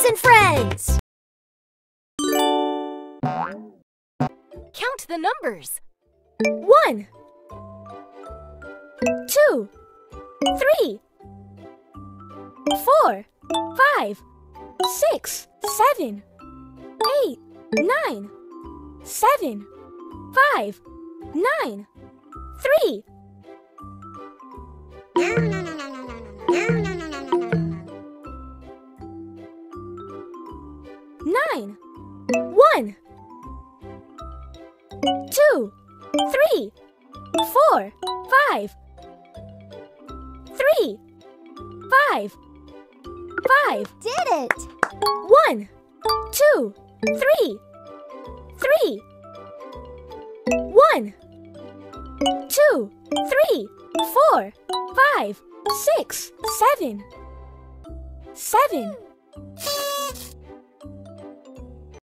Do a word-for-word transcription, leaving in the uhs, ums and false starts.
and friends! Count the numbers. One, two, three, four, five, six, seven, eight, nine, seven, five, nine, three. Nine. One, two, three, four, five, three, five, five. Did it! One, two, three, three. One, two, three, four, five, six, seven, seven.